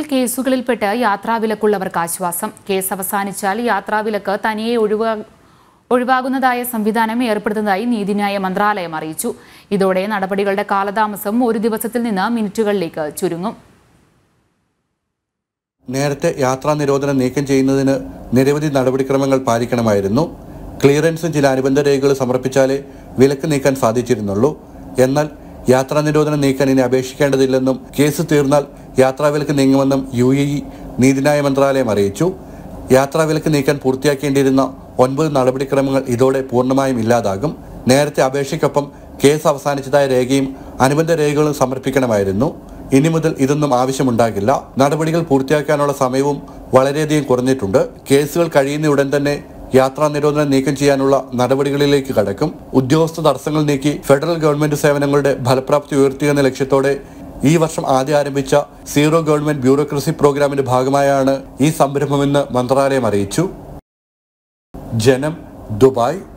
കേസുകളിൽപ്പെട്ട് യാത്രാവിലക്കുള്ളവർക്ക് ആശ്വാസം. കേസ് അവസാനിച്ചാൽ യാത്രാവിലക്ക് തനിയെ ഒഴിവാകുന്നതായ സംവിധാനം ഏർപ്പെടുത്തുന്നതായി നീതിന്യായ മന്ത്രാലയം അറിയിച്ചു. ഇതോടെ നടപടികളുടെ കാലതാമസം ഒരു ദിവസത്തിൽ നിന്ന് മിനിറ്റുകളിലേക്ക് ചുരുങ്ങും. നേരത്തെ യാത്രാ നിരോധനം നീക്കം ചെയ്യുന്നതിന് നിരവധി നടപടിക്രമങ്ങൾ പാലിക്കണമായിരുന്നു. ക്ലിയറൻസും ചില അനുബന്ധ രേഖകൾ സമർപ്പിച്ചാലേ വിലക്ക് നീക്കാൻ സാധിച്ചിരുന്നുള്ളൂ. എന്നാൽ യാത്രാ നിരോധനം നീക്കാൻ ഇനി അപേക്ഷിക്കേണ്ടതില്ലെന്നും കേസ് തീർന്നാൽ യാത്രാവിലക്ക് നീങ്ങുമെന്നും UAE നീതിന്യായ മന്ത്രാലയം അറിയിച്ചു. യാത്രാവിലക്ക് നീക്കാൻ പൂർത്തിയാക്കേണ്ടിയിരുന്ന 9 നടപടിക്രമങ്ങൾ ഇതോടെ പൂർണ്ണമായും ഇല്ലാതാകും. നേരത്തെ അപേക്ഷയ്ക്കൊപ്പം കേസ് അവസാനിച്ചതായ രേഖയും അനുബന്ധ രേഖകളും സമർപ്പിക്കണമായിരുന്നു. ഇനി മുതൽ ഇതൊന്നും ആവശ്യമുണ്ടാകില്ല. നടപടികൾ പൂർത്തിയാക്കാനുള്ള സമയവും വളരെയധികം കുറഞ്ഞിട്ടുണ്ട്. കേസുകൾ കഴിയുന്ന ഉടൻ തന്നെ യാത്രാ നിരോധനം നീക്കം ചെയ്യാനുള്ള നടപടികളിലേക്ക് കടക്കും. ഉദ്യോഗസ്ഥ തടസ്സങ്ങൾ നീക്കി ഫെഡറൽ ഗവൺമെന്റ് സേവനങ്ങളുടെ ഫലപ്രാപ്തി ഉയർത്തുക എന്ന ലക്ഷ്യത്തോടെ ഈ വർഷം ആദ്യം ആരംഭിച്ച സീറോ ഗവൺമെന്റ് ബ്യൂറോക്രസി പ്രോഗ്രാമിന്റെ ഭാഗമായാണ് ഈ സംരംഭമെന്ന് മന്ത്രാലയം അറിയിച്ചു. ജനം, ദുബായ്.